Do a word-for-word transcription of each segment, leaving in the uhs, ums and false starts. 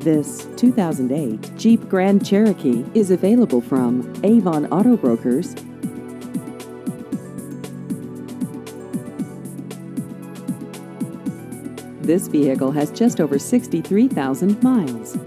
This two thousand eight Jeep Grand Cherokee is available from Avon Auto Brokers. This vehicle has just over sixty-three thousand miles.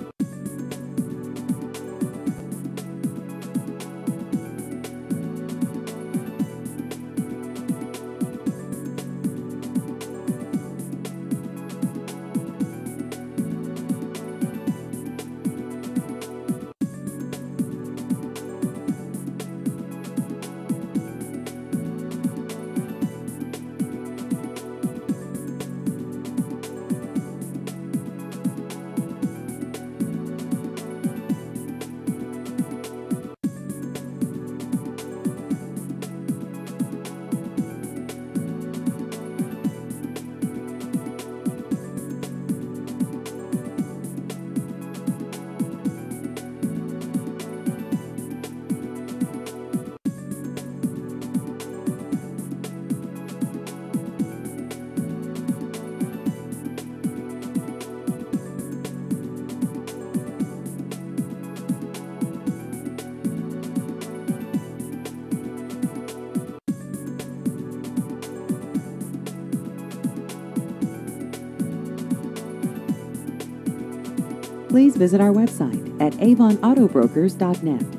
Please visit our website at avon auto brokers dot net.